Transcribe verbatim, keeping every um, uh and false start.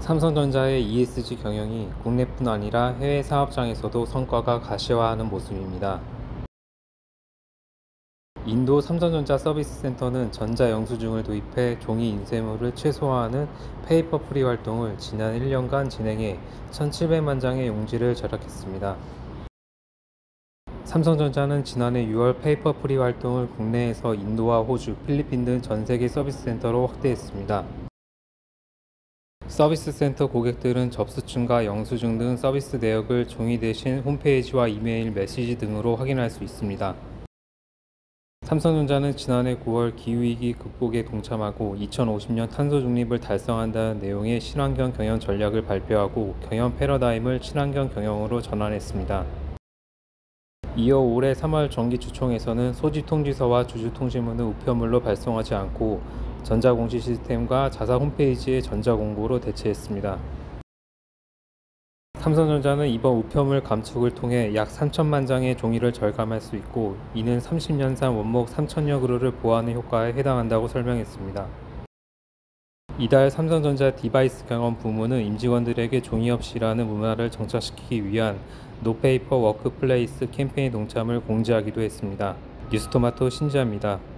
삼성전자의 이에스지 경영이 국내뿐 아니라 해외 사업장에서도 성과가 가시화하는 모습입니다. 인도 삼성전자 서비스 센터는 전자영수증을 도입해 종이 인쇄물을 최소화하는 페이퍼 프리 활동을 지난 일 년간 진행해 천칠백만 장의 용지를 절약했습니다. 삼성전자는 지난해 유월 페이퍼 프리 활동을 국내에서 인도와 호주, 필리핀 등 전 세계 서비스 센터로 확대했습니다. 서비스 센터 고객들은 접수증과 영수증 등 서비스 내역을 종이 대신 홈페이지와 이메일, 메시지 등으로 확인할 수 있습니다. 삼성전자는 지난해 구월 기후위기 극복에 동참하고 이천오십 년 탄소 중립을 달성한다는 내용의 친환경 경영 전략을 발표하고 경영 패러다임을 친환경 경영으로 전환했습니다. 이어 올해 삼월 정기주총에서는 소지통지서와 주주통지문을 우편물로 발송하지 않고 전자공시 시스템과 자사 홈페이지의 전자공고로 대체했습니다. 삼성전자는 이번 우편물 감축을 통해 약 삼천만 장의 종이를 절감할 수 있고 이는 삼십 년산 원목 삼천여 그루를 보완하는 효과에 해당한다고 설명했습니다. 이달 삼성전자 디바이스 경험 부문은 임직원들에게 종이 없이 일하는 문화를 정착시키기 위한 노페이퍼 워크플레이스 캠페인 동참을 공지하기도 했습니다. 뉴스토마토 신지아입니다.